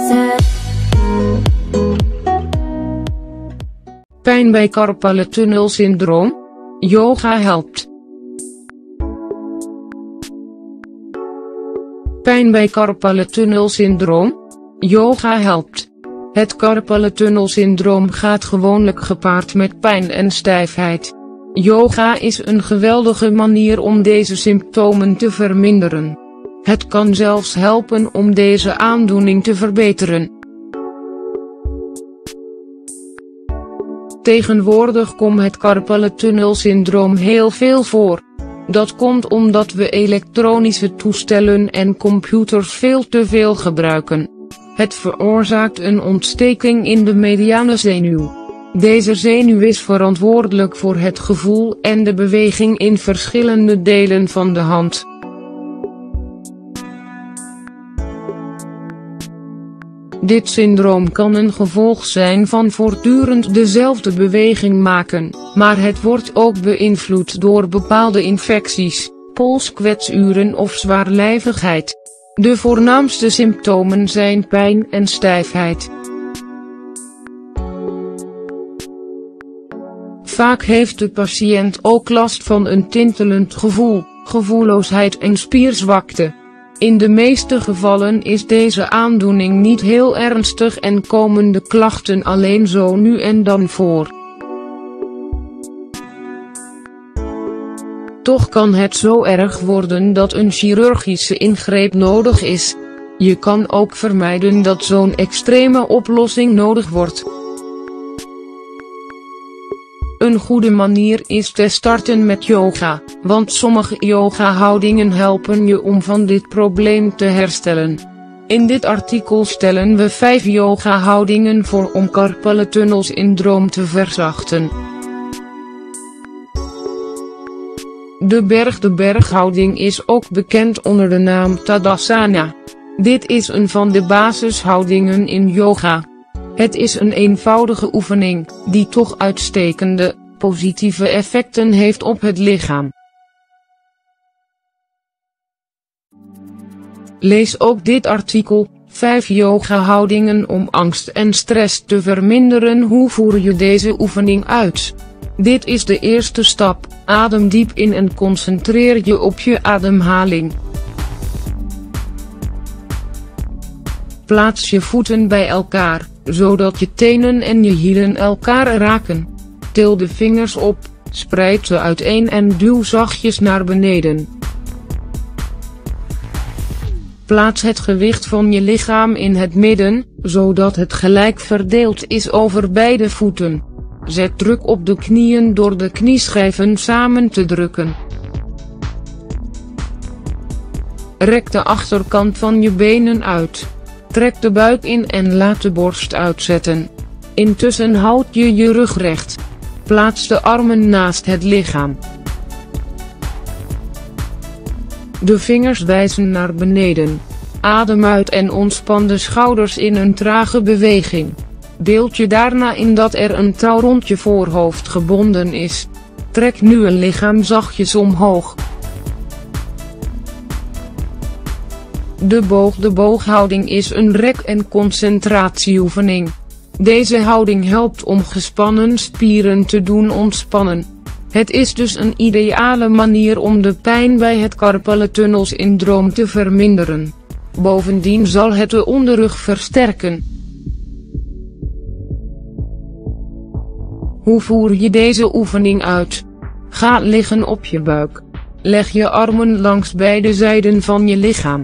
said. Pijn bij carpale tunnelsyndroom? Yoga helpt. Pijn bij carpale tunnelsyndroom? Yoga helpt. Het carpale tunnelsyndroom gaat gewoonlijk gepaard met pijn en stijfheid. Yoga is een geweldige manier om deze symptomen te verminderen. Het kan zelfs helpen om deze aandoening te verbeteren. Tegenwoordig komt het carpale tunnelsyndroom heel veel voor. Dat komt omdat we elektronische toestellen en computers veel te veel gebruiken. Het veroorzaakt een ontsteking in de mediane zenuw. Deze zenuw is verantwoordelijk voor het gevoel en de beweging in verschillende delen van de hand. Dit syndroom kan een gevolg zijn van voortdurend dezelfde beweging maken, maar het wordt ook beïnvloed door bepaalde infecties, polskwetsuren of zwaarlijvigheid. De voornaamste symptomen zijn pijn en stijfheid. Vaak heeft de patiënt ook last van een tintelend gevoel, gevoelloosheid en spierzwakte. In de meeste gevallen is deze aandoening niet heel ernstig en komen de klachten alleen zo nu en dan voor. Toch kan het zo erg worden dat een chirurgische ingreep nodig is. Je kan ook vermijden dat zo'n extreme oplossing nodig wordt. Een goede manier is te starten met yoga, want sommige yoga-houdingen helpen je om van dit probleem te herstellen. In dit artikel stellen we 5 yoga-houdingen voor om carpale tunnelsyndroom te verzachten. De berghouding is ook bekend onder de naam Tadasana. Dit is een van de basishoudingen in yoga. Het is een eenvoudige oefening, die toch uitstekende, positieve effecten heeft op het lichaam. Lees ook dit artikel, 5 yoga-houdingen om angst en stress te verminderen. Hoe voer je deze oefening uit? Dit is de eerste stap, adem diep in en concentreer je op je ademhaling. Plaats je voeten bij elkaar, zodat je tenen en je hielen elkaar raken. Til de vingers op, spreid ze uiteen en duw zachtjes naar beneden. Plaats het gewicht van je lichaam in het midden, zodat het gelijk verdeeld is over beide voeten. Zet druk op de knieën door de knieschijven samen te drukken. Rek de achterkant van je benen uit. Trek de buik in en laat de borst uitzetten. Intussen houd je je rug recht. Plaats de armen naast het lichaam. De vingers wijzen naar beneden. Adem uit en ontspan de schouders in een trage beweging. Beeld je daarna in dat er een touw rond je voorhoofd gebonden is. Trek nu een lichaam zachtjes omhoog. De booghouding is een rek- en concentratieoefening. Deze houding helpt om gespannen spieren te doen ontspannen. Het is dus een ideale manier om de pijn bij het carpale tunnelsyndroom te verminderen. Bovendien zal het de onderrug versterken. Hoe voer je deze oefening uit? Ga liggen op je buik. Leg je armen langs beide zijden van je lichaam.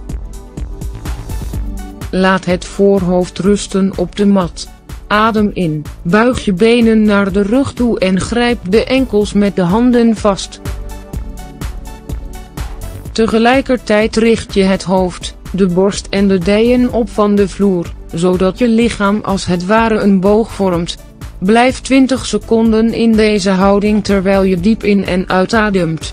Laat het voorhoofd rusten op de mat. Adem in, buig je benen naar de rug toe en grijp de enkels met de handen vast. Tegelijkertijd richt je het hoofd, de borst en de dijen op van de vloer, zodat je lichaam als het ware een boog vormt. Blijf 20 seconden in deze houding terwijl je diep in en uitademt.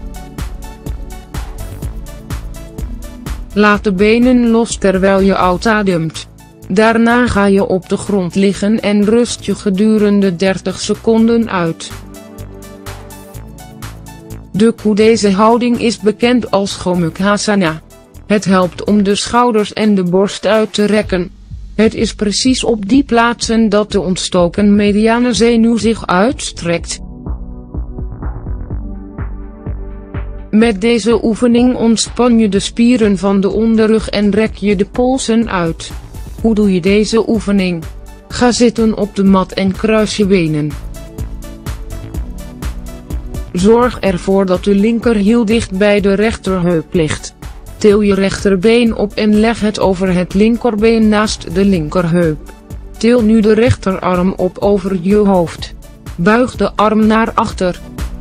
Laat de benen los terwijl je uitademt. Daarna ga je op de grond liggen en rust je gedurende 30 seconden uit. Deze houding is bekend als Gomukhasana. Het helpt om de schouders en de borst uit te rekken. Het is precies op die plaatsen dat de ontstoken mediane zenuw zich uitstrekt. Met deze oefening ontspan je de spieren van de onderrug en rek je de polsen uit. Hoe doe je deze oefening? Ga zitten op de mat en kruis je benen. Zorg ervoor dat de linkerhiel dicht bij de rechterheup ligt. Til je rechterbeen op en leg het over het linkerbeen naast de linkerheup. Til nu de rechterarm op over je hoofd. Buig de arm naar achter.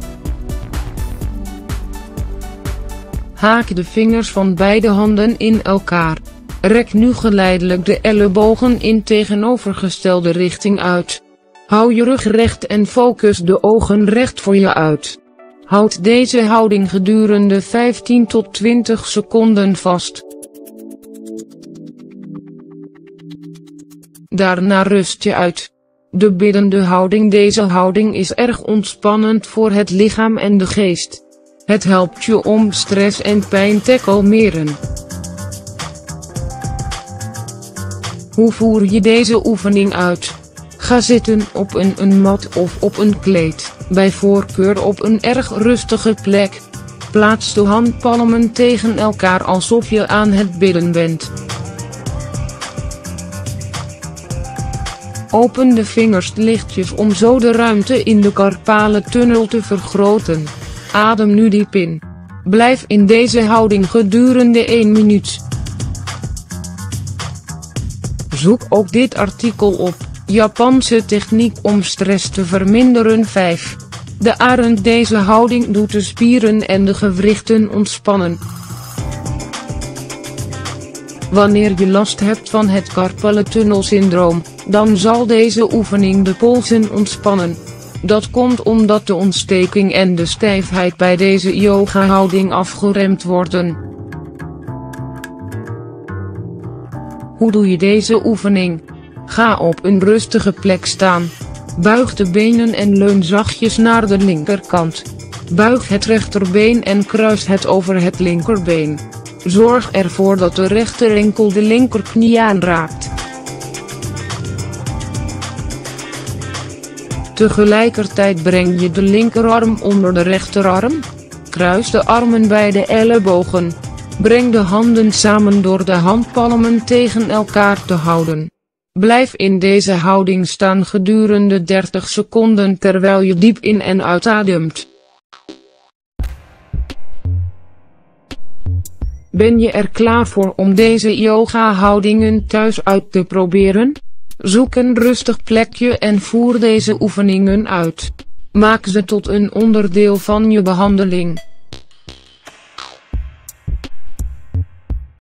Haak de vingers van beide handen in elkaar. Rek nu geleidelijk de ellebogen in tegenovergestelde richting uit. Hou je rug recht en focus de ogen recht voor je uit. Houd deze houding gedurende 15 tot 20 seconden vast. Daarna rust je uit. De biddende houding. Deze houding is erg ontspannend voor het lichaam en de geest. Het helpt je om stress en pijn te kalmeren. Hoe voer je deze oefening uit? Ga zitten op een mat of op een kleed, bij voorkeur op een erg rustige plek. Plaats de handpalmen tegen elkaar alsof je aan het bidden bent. Open de vingers lichtjes om zo de ruimte in de carpale-tunnel te vergroten. Adem nu diep in. Blijf in deze houding gedurende 1 minuut. Zoek ook dit artikel op. Japanse techniek om stress te verminderen. 5. De arend. Deze houding doet de spieren en de gewrichten ontspannen. Wanneer je last hebt van het carpale-tunnelsyndroom, dan zal deze oefening de polsen ontspannen. Dat komt omdat de ontsteking en de stijfheid bij deze yoga-houding afgeremd worden. Hoe doe je deze oefening? Ga op een rustige plek staan. Buig de benen en leun zachtjes naar de linkerkant. Buig het rechterbeen en kruis het over het linkerbeen. Zorg ervoor dat de rechterenkel de linkerknie aanraakt. Tegelijkertijd breng je de linkerarm onder de rechterarm. Kruis de armen bij de ellebogen. Breng de handen samen door de handpalmen tegen elkaar te houden. Blijf in deze houding staan gedurende 30 seconden terwijl je diep in en uitademt. Ben je er klaar voor om deze yoga-houdingen thuis uit te proberen? Zoek een rustig plekje en voer deze oefeningen uit. Maak ze tot een onderdeel van je behandeling.